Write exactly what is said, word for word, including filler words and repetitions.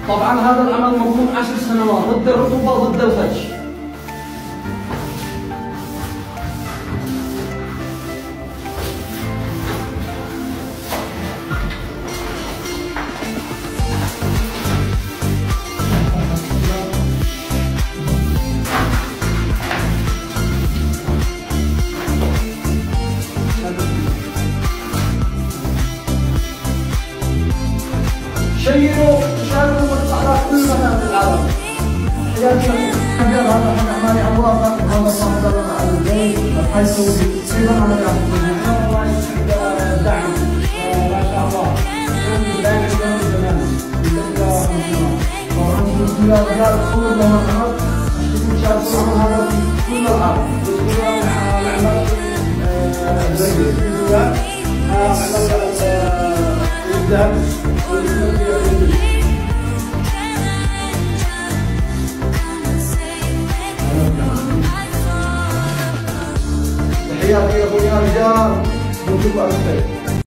طبعا هذا العمل مضمون عشر سنوات ضد الرطوبة وضد الخدش. شيروا شاركوا بالإصلاح في كل مكان في العالم. هذا احنا اعمال عوضه هذا صاحب على البيت حيث ايضا انا الله يسعد الدعم ما شاء الله دائما من زمان طبعا بسم الله رجال الصور لهم العمل يشاركون هذا في كل العالم يشاركون الاعمال زي الفيديوهات اعمال الذهب تحياتي يا اخويا رجال من كل الخير.